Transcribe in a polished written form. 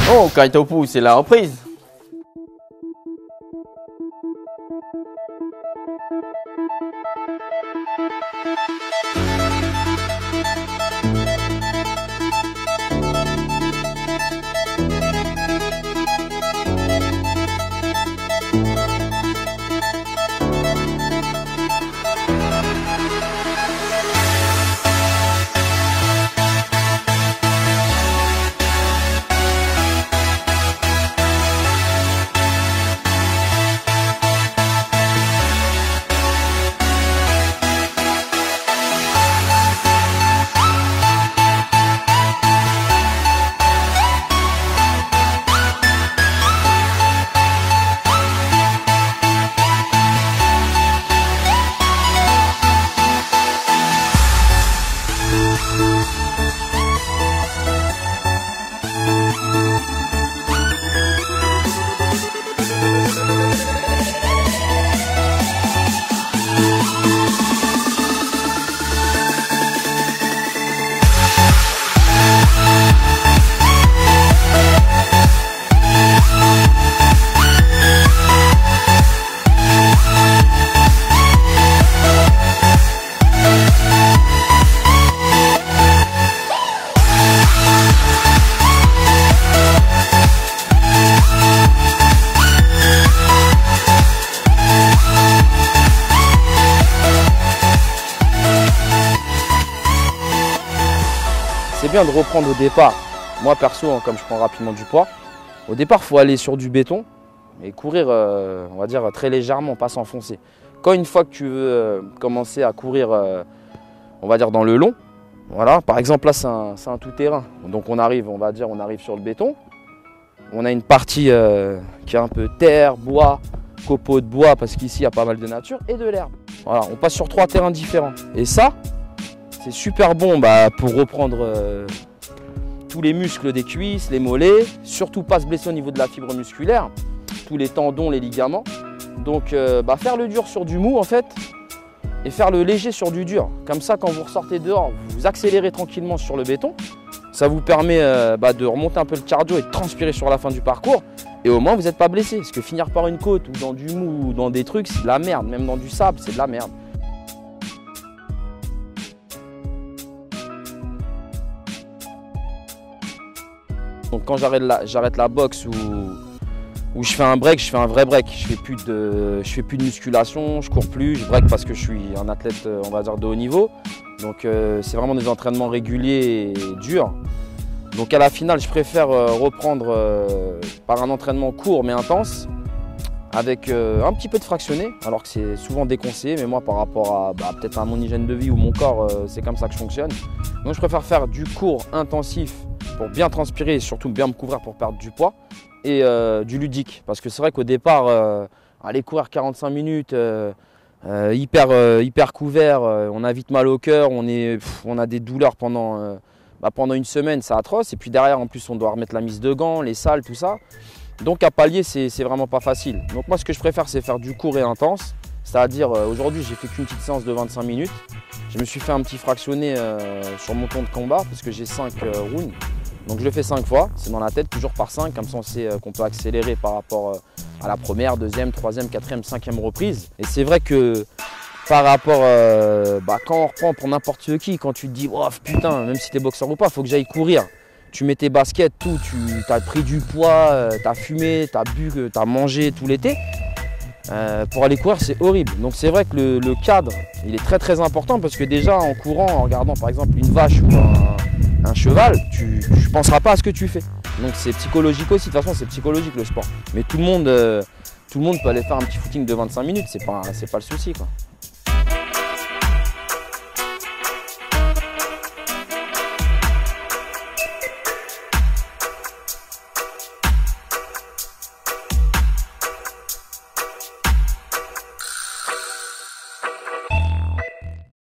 Oh, Kaitopu, c'est la reprise. C'est bien de reprendre au départ. Moi perso, comme je prends rapidement du poids, au départ il faut aller sur du béton et courir, on va dire très légèrement, pas s'enfoncer. Quand une fois que tu veux commencer à courir, on va dire dans le long, voilà, par exemple là c'est un tout-terrain. Donc on arrive sur le béton. On a une partie qui est un peu terre, bois, copeaux de bois, parce qu'ici il y a pas mal de nature, et de l'herbe. Voilà, on passe sur 3 terrains différents. Et ça, c'est super bon pour reprendre tous les muscles des cuisses, les mollets, surtout pas se blesser au niveau de la fibre musculaire, tous les tendons, les ligaments. Donc faire le dur sur du mou en fait, et faire le léger sur du dur. Comme ça, quand vous ressortez dehors, vous accélérez tranquillement sur le béton. Ça vous permet de remonter un peu le cardio et de transpirer sur la fin du parcours. Et au moins, vous n'êtes pas blessé. Parce que finir par une côte ou dans du mou ou dans des trucs, c'est de la merde. Même dans du sable, c'est de la merde. Donc quand j'arrête la boxe ou je fais un break, je fais un vrai break. Je fais plus de musculation, je cours plus, je break parce que je suis un athlète, on va dire, de haut niveau. Donc c'est vraiment des entraînements réguliers et durs. Donc à la finale, je préfère reprendre par un entraînement court mais intense, avec un petit peu de fractionné, alors que c'est souvent déconseillé, mais moi par rapport à peut-être à mon hygiène de vie ou mon corps, c'est comme ça que je fonctionne. Donc je préfère faire du court intensif pour bien transpirer et surtout bien me couvrir pour perdre du poids, et du ludique, parce que c'est vrai qu'au départ, aller courir 45 minutes, hyper couvert, on a vite mal au cœur, on a des douleurs pendant une semaine, c'est atroce, et puis derrière en plus on doit remettre la mise de gants, les salles, tout ça. Donc à pallier, c'est vraiment pas facile. Donc moi ce que je préfère, c'est faire du court et intense, c'est-à-dire aujourd'hui j'ai fait qu'une petite séance de 25 minutes. Je me suis fait un petit fractionné sur mon temps de combat parce que j'ai 5 rounds. Donc je le fais 5 fois, c'est dans la tête, toujours par 5, comme ça on sait qu'on peut accélérer par rapport à la première, deuxième, troisième, quatrième, cinquième reprise. Et c'est vrai que par rapport, quand on reprend pour n'importe qui, quand tu te dis oh, putain, même si t'es boxeur ou pas, il faut que j'aille courir. Tu mets tes baskets, tout, tu as pris du poids, tu as fumé, tu as bu, tu as mangé tout l'été. Pour aller courir, c'est horrible. Donc c'est vrai que le cadre, il est très très important, parce que déjà en courant, en regardant par exemple une vache ou un cheval, tu ne penseras pas à ce que tu fais. Donc c'est psychologique aussi, de toute façon c'est psychologique le sport. Mais tout le monde peut aller faire un petit footing de 25 minutes, c'est pas le souci quoi.